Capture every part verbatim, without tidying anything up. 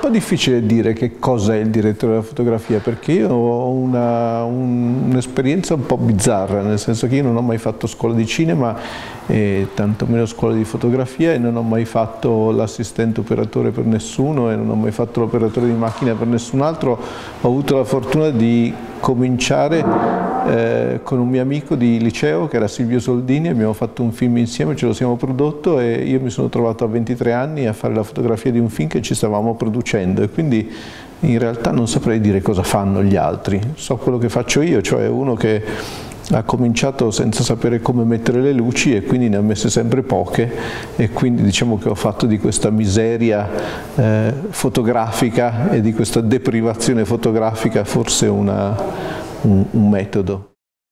po' difficile dire che cos'è il direttore della fotografia, perché io ho un'esperienza un, un po' bizzarra, nel senso che io non ho mai fatto scuola di cinema e tantomeno scuola di fotografia, e non ho mai fatto l'assistente operatore per nessuno e non ho mai fatto l'operatore di macchina per nessun altro. Ho avuto la fortuna di cominciare eh, con un mio amico di liceo che era Silvio Soldini, abbiamo fatto un film insieme, ce lo siamo prodotto e io mi sono trovato a ventitré anni a fare la fotografia di un film che ci stavamo producendo, e quindi in realtà non saprei dire cosa fanno gli altri. So quello che faccio io, cioè uno che ha cominciato senza sapere come mettere le luci e quindi ne ha messe sempre poche, e quindi diciamo che ho fatto di questa miseria eh, fotografica e di questa deprivazione fotografica forse una, un, un metodo.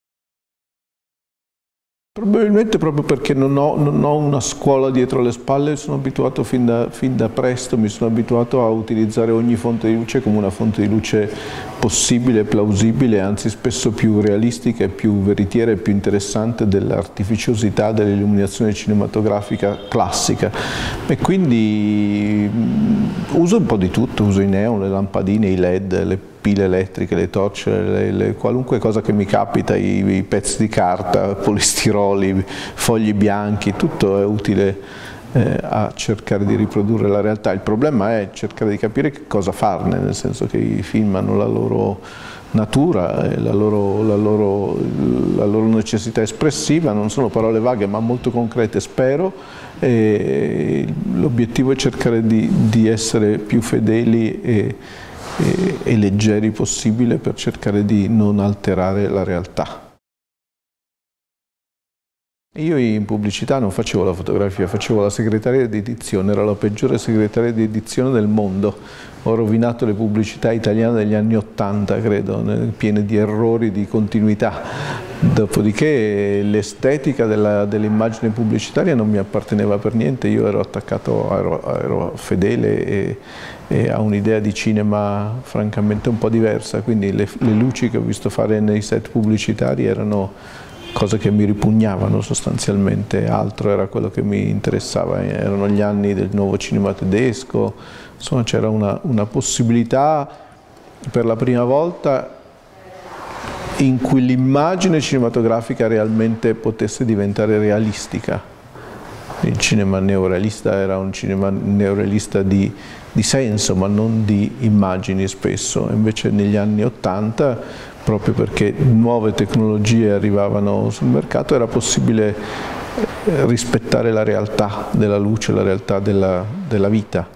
Probabilmente proprio perché non ho, non ho una scuola dietro le spalle, sono abituato fin da, fin da presto, mi sono abituato a utilizzare ogni fonte di luce come una fonte di luce possibile, plausibile, anzi spesso più realistica e più veritiera e più interessante dell'artificiosità dell'illuminazione cinematografica classica. E quindi uso un po' di tutto, uso i neon, le lampadine, i led, le pile elettriche, le torce, le, le, qualunque cosa che mi capita, i, i pezzi di carta, polistiroli, fogli bianchi, tutto è utile eh, a cercare di riprodurre la realtà. Il problema è cercare di capire che cosa farne, nel senso che i film hanno la loro natura, e la, loro, la, loro, la loro necessità espressiva, non sono parole vaghe ma molto concrete, spero, e l'obiettivo è cercare di, di essere più fedeli e E, e leggeri possibile per cercare di non alterare la realtà. Io in pubblicità non facevo la fotografia, facevo la segretaria di edizione, ero la peggiore segretaria di edizione del mondo. Ho rovinato le pubblicità italiane degli anni ottanta, credo, piene di errori di continuità. Dopodiché l'estetica dell'immagine pubblicitaria non mi apparteneva per niente, io ero attaccato, ero, ero fedele e, e a un'idea di cinema francamente un po' diversa, quindi le, le luci che ho visto fare nei set pubblicitari erano cose che mi ripugnavano sostanzialmente, altro era quello che mi interessava, erano gli anni del nuovo cinema tedesco, insomma c'era una, una possibilità per la prima volta in cui l'immagine cinematografica realmente potesse diventare realistica. Il cinema neorealista era un cinema neorealista di, di senso, ma non di immagini spesso, invece negli anni ottanta, proprio perché nuove tecnologie arrivavano sul mercato, era possibile rispettare la realtà della luce, la realtà della, della vita.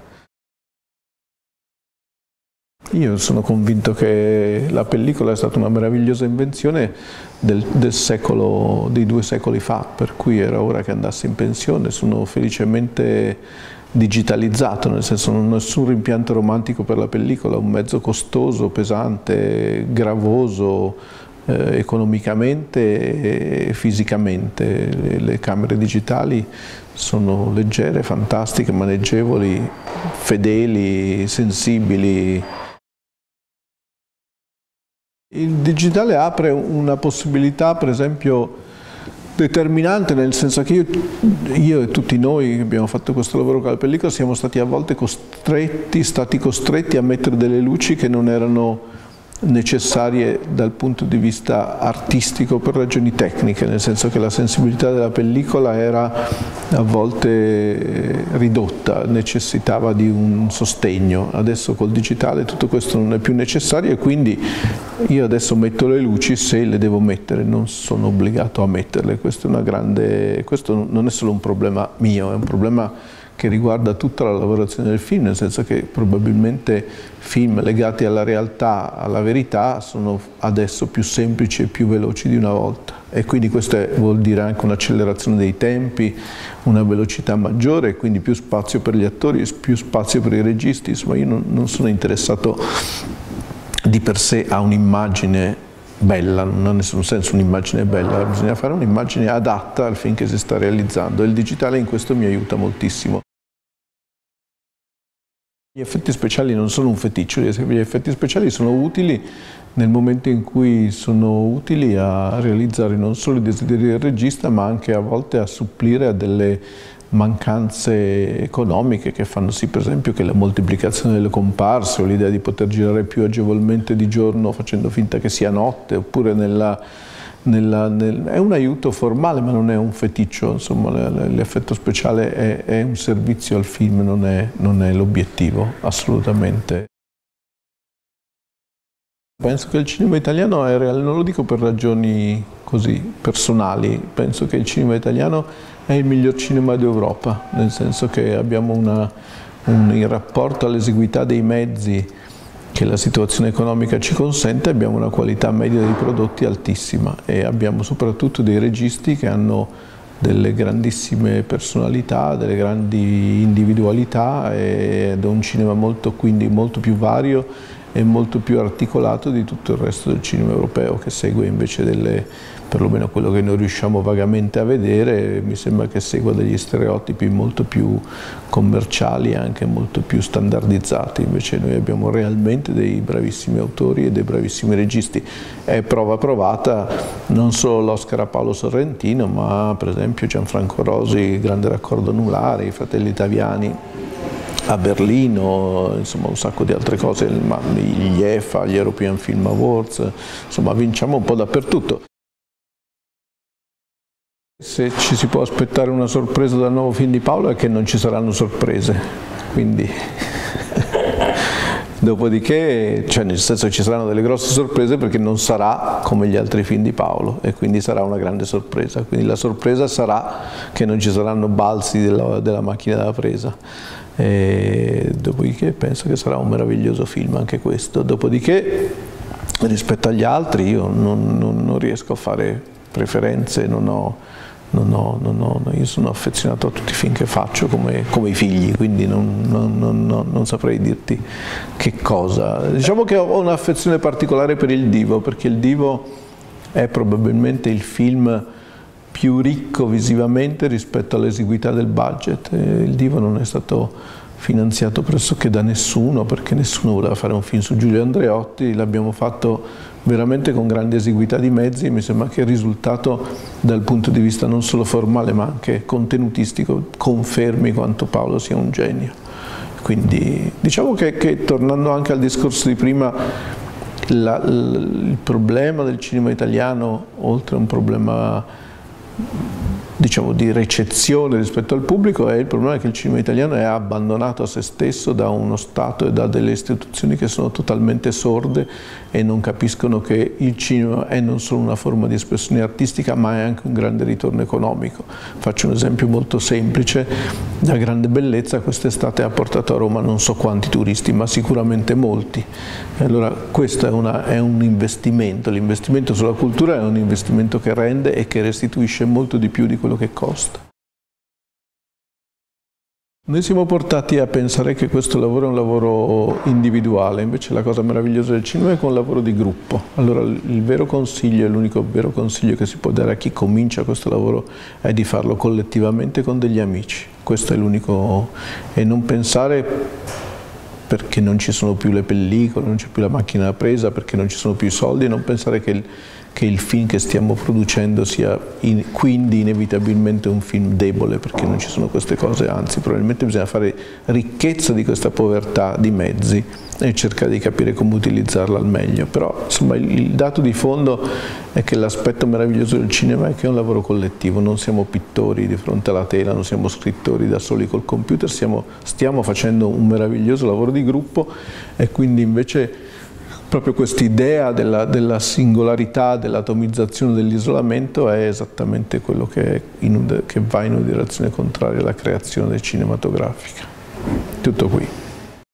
Io sono convinto che la pellicola è stata una meravigliosa invenzione del, del secolo, dei due secoli fa, per cui era ora che andassi in pensione. Sono felicemente digitalizzato, nel senso non ho nessun rimpianto romantico per la pellicola, un mezzo costoso, pesante, gravoso, eh, economicamente e fisicamente. Le, le camere digitali sono leggere, fantastiche, maneggevoli, fedeli, sensibili. Il digitale apre una possibilità, per esempio, determinante, nel senso che io, io e tutti noi che abbiamo fatto questo lavoro con la pellicola siamo stati a volte costretti, stati costretti a mettere delle luci che non erano necessarie dal punto di vista artistico per ragioni tecniche, nel senso che la sensibilità della pellicola era a volte ridotta, necessitava di un sostegno. Adesso col digitale tutto questo non è più necessario e quindi io adesso metto le luci se le devo mettere, non sono obbligato a metterle. Questo è una grande, questo non è solo un problema mio, è un problema che riguarda tutta la lavorazione del film, nel senso che probabilmente film legati alla realtà, alla verità, sono adesso più semplici e più veloci di una volta. E quindi questo è, vuol dire anche un'accelerazione dei tempi, una velocità maggiore, e quindi più spazio per gli attori, più spazio per i registi. Insomma, io non, non sono interessato di per sé a un'immagine bella, non ha nessun senso un'immagine bella, bisogna fare un'immagine adatta al film che si sta realizzando, e il digitale in questo mi aiuta moltissimo. Gli effetti speciali non sono un feticcio, gli effetti speciali sono utili nel momento in cui sono utili a realizzare non solo i desideri del regista, ma anche a volte a supplire a delle mancanze economiche che fanno sì, per esempio, che la moltiplicazione delle comparse o l'idea di poter girare più agevolmente di giorno facendo finta che sia notte, oppure nella, nella, nel, è un aiuto formale ma non è un feticcio, insomma l'effetto speciale è, è un servizio al film, non è, non è l'obiettivo assolutamente. Penso che il cinema italiano è reale, non lo dico per ragioni così personali, penso che il cinema italiano è il miglior cinema d'Europa, nel senso che abbiamo una, un, in rapporto all'esiguità dei mezzi che la situazione economica ci consente, abbiamo una qualità media dei prodotti altissima e abbiamo soprattutto dei registi che hanno delle grandissime personalità, delle grandi individualità ed è un cinema molto, quindi molto più vario e molto più articolato di tutto il resto del cinema europeo, che segue invece delle, perlomeno quello che noi riusciamo vagamente a vedere, mi sembra che segua degli stereotipi molto più commerciali e anche molto più standardizzati. Invece noi abbiamo realmente dei bravissimi autori e dei bravissimi registi. È prova provata non solo l'Oscar a Paolo Sorrentino, ma per esempio Gianfranco Rosi, Il grande raccordo anulare, I fratelli Taviani a Berlino, insomma un sacco di altre cose, gli E F A, gli European Film Awards, insomma vinciamo un po' dappertutto. Se ci si può aspettare una sorpresa dal nuovo film di Paolo è che non ci saranno sorprese, quindi dopodiché, cioè nel senso che ci saranno delle grosse sorprese perché non sarà come gli altri film di Paolo e quindi sarà una grande sorpresa, quindi la sorpresa sarà che non ci saranno balzi della, della macchina da presa. E dopodiché penso che sarà un meraviglioso film anche questo, dopodiché rispetto agli altri io non, non, non riesco a fare preferenze, non ho, non ho, non ho, io sono affezionato a tutti i film che faccio come, come i figli, quindi non, non, non, non saprei dirti che cosa. Diciamo che ho un'affezione particolare per il Divo, perché il Divo è probabilmente il film più ricco visivamente rispetto all'esiguità del budget. Il Divo non è stato finanziato pressoché da nessuno, perché nessuno voleva fare un film su Giulio Andreotti, l'abbiamo fatto veramente con grande esiguità di mezzi e mi sembra che il risultato dal punto di vista non solo formale ma anche contenutistico confermi quanto Paolo sia un genio. Quindi diciamo che, che tornando anche al discorso di prima, la, la, il problema del cinema italiano, oltre a un problema diciamo di ricezione rispetto al pubblico, è il problema che il cinema italiano è abbandonato a se stesso da uno Stato e da delle istituzioni che sono totalmente sorde e non capiscono che il cinema è non solo una forma di espressione artistica ma è anche un grande ritorno economico. Faccio un esempio molto semplice: La grande bellezza quest'estate ha portato a Roma non so quanti turisti, ma sicuramente molti. E allora questo è, una, è un investimento, l'investimento sulla cultura è un investimento che rende e che restituisce molto di più di quello che costa. Noi siamo portati a pensare che questo lavoro è un lavoro individuale, invece la cosa meravigliosa del cinema è che è un lavoro di gruppo. Allora il vero consiglio, l'unico vero consiglio che si può dare a chi comincia questo lavoro è di farlo collettivamente con degli amici. Questo è l'unico, e non pensare perché non ci sono più le pellicole, non c'è più la macchina da presa, perché non ci sono più i soldi, e non pensare che il, che il film che stiamo producendo sia in, quindi inevitabilmente un film debole, perché non ci sono queste cose, anzi probabilmente bisogna fare ricchezza di questa povertà di mezzi e cercare di capire come utilizzarla al meglio. Però insomma il, il dato di fondo è che l'aspetto meraviglioso del cinema è che è un lavoro collettivo, non siamo pittori di fronte alla tela, non siamo scrittori da soli col computer, siamo, stiamo facendo un meraviglioso lavoro di gruppo e quindi invece proprio quest'idea della, della singolarità, dell'atomizzazione, dell'isolamento è esattamente quello che, in, che va in una direzione contraria alla creazione cinematografica. Tutto qui.